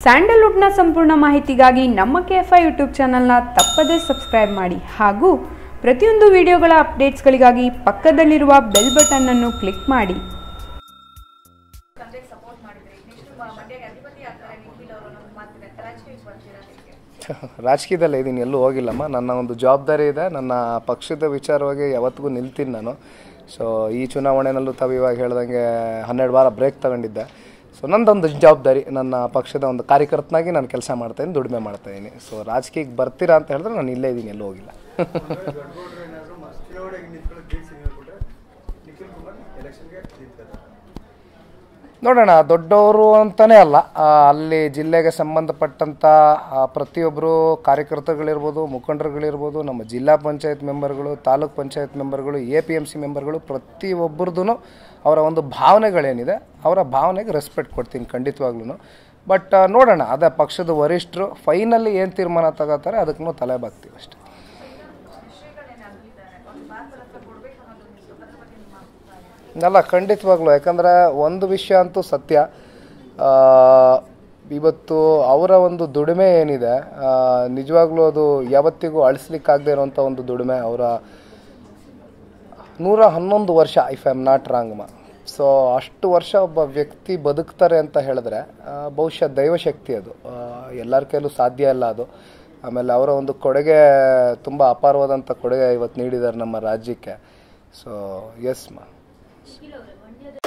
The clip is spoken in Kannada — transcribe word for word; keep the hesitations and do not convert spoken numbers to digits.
ಸ್ಯಾಂಡಲ್ವುಡ್ನ ಸಂಪೂರ್ಣ ಮಾಹಿತಿಗಾಗಿ ನಮ್ಮ ಕೆಎಫ್ಐ ಯೂಟ್ಯೂಬ್ ಚಾನಲ್ನ ತಪ್ಪದೇ ಸಬ್ಸ್ಕ್ರೈಬ್ ಮಾಡಿ ಹಾಗೂ ಪ್ರತಿಯೊಂದು ವಿಡಿಯೋಗಳ ಅಪ್ಡೇಟ್ಸ್ಗಳಿಗಾಗಿ ಪಕ್ಕದಲ್ಲಿರುವ ಬೆಲ್ ಬಟನ್ ಅನ್ನು ಕ್ಲಿಕ್ ಮಾಡಿ. ರಾಜಕೀಯದಲ್ಲೇ ಇದ್ದೀನಿ, ಎಲ್ಲೂ ಹೋಗಿಲ್ಲಮ್ಮ. ನನ್ನ ಒಂದು ಜವಾಬ್ದಾರಿ ಇದೆ. ನನ್ನ ಪಕ್ಷದ ವಿಚಾರವಾಗಿ ಯಾವತ್ತಿಗೂ ನಿಲ್ತೀನಿ ನಾನು. ಸೊ ಈ ಚುನಾವಣೆಯಲ್ಲೂ ತಾವು ಇವಾಗ ಹೇಳ್ದಂಗೆ ಹನ್ನೆರಡು ವಾರ ಬ್ರೇಕ್ ತಗೊಂಡಿದ್ದೆ. ಸೊ ನಂದೊಂದು ಜವಾಬ್ದಾರಿ, ನನ್ನ ಪಕ್ಷದ ಒಂದು ಕಾರ್ಯಕರ್ತನಾಗಿ ನಾನು ಕೆಲಸ ಮಾಡ್ತಾಯಿದ್ದೀನಿ, ದುಡಿಮೆ ಮಾಡ್ತಾಯಿದ್ದೀನಿ. ಸೊ ರಾಜಕೀಯಕ್ಕೆ ಬರ್ತೀರಾ ಅಂತ ಹೇಳಿದ್ರೆ ನಾನು ಇಲ್ಲೇ ಇದ್ದೀನಿ, ಎಲ್ಲೂ ಹೋಗಿಲ್ಲ. ನೋಡೋಣ, ದೊಡ್ಡವರು ಅಂತಲೇ ಅಲ್ಲ, ಅಲ್ಲಿ ಜಿಲ್ಲೆಗೆ ಸಂಬಂಧಪಟ್ಟಂಥ ಪ್ರತಿಯೊಬ್ಬರು ಕಾರ್ಯಕರ್ತರುಗಳಿರ್ಬೋದು, ಮುಖಂಡರುಗಳಿರ್ಬೋದು, ನಮ್ಮ ಜಿಲ್ಲಾ ಪಂಚಾಯತ್ ಮೆಂಬರ್ಗಳು, ತಾಲೂಕ್ ಪಂಚಾಯತ್ ಮೆಂಬರ್ಗಳು, ಎ ಪಿ ಎಮ್ ಸಿ ಮೆಂಬರ್ಗಳು, ಪ್ರತಿಯೊಬ್ಬರದ್ದು ಅವರ ಒಂದು ಭಾವನೆಗಳೇನಿದೆ ಅವರ ಭಾವನೆಗೆ ರೆಸ್ಪೆಕ್ಟ್ ಕೊಡ್ತೀನಿ ಖಂಡಿತವಾಗ್ಲೂ. ಬಟ್ ನೋಡೋಣ, ಅದೇ ಪಕ್ಷದ ವರಿಷ್ಠರು ಫೈನಲಿ ಏನು ತೀರ್ಮಾನ ತಗೋತಾರೆ ಅದಕ್ಕೂ ತಲೆ ಬಾಗ್ತೀವಿ ಅಷ್ಟೇ. ಅಲ್ಲ, ಖಂಡಿತವಾಗ್ಲೂ. ಯಾಕಂದರೆ ಒಂದು ವಿಷಯ ಅಂತೂ ಸತ್ಯ, ಇವತ್ತು ಅವರ ಒಂದು ದುಡಿಮೆ ಏನಿದೆ ನಿಜವಾಗ್ಲೂ ಅದು ಯಾವತ್ತಿಗೂ ಅಳಿಸ್ಲಿಕ್ಕಾಗದೇ ಇರೋವಂಥ ಒಂದು ದುಡಿಮೆ. ಅವರ ನೂರ ಹನ್ನೊಂದು ವರ್ಷ, if I am not wrong ಮಾ. ಸೊ ಅಷ್ಟು ವರ್ಷ ಒಬ್ಬ ವ್ಯಕ್ತಿ ಬದುಕ್ತಾರೆ ಅಂತ ಹೇಳಿದ್ರೆ ಬಹುಶಃ ದೈವಶಕ್ತಿ ಅದು, ಎಲ್ಲರ ಕೈಲೂ ಸಾಧ್ಯ ಇಲ್ಲ ಅದು. ಆಮೇಲೆ ಅವರ ಒಂದು ಕೊಡುಗೆ ತುಂಬ ಅಪಾರವಾದಂಥ ಕೊಡುಗೆ ಇವತ್ತು ನೀಡಿದ್ದಾರೆ ನಮ್ಮ ರಾಜ್ಯಕ್ಕೆ. ಸೊ ಎಸ್ ಮಾ.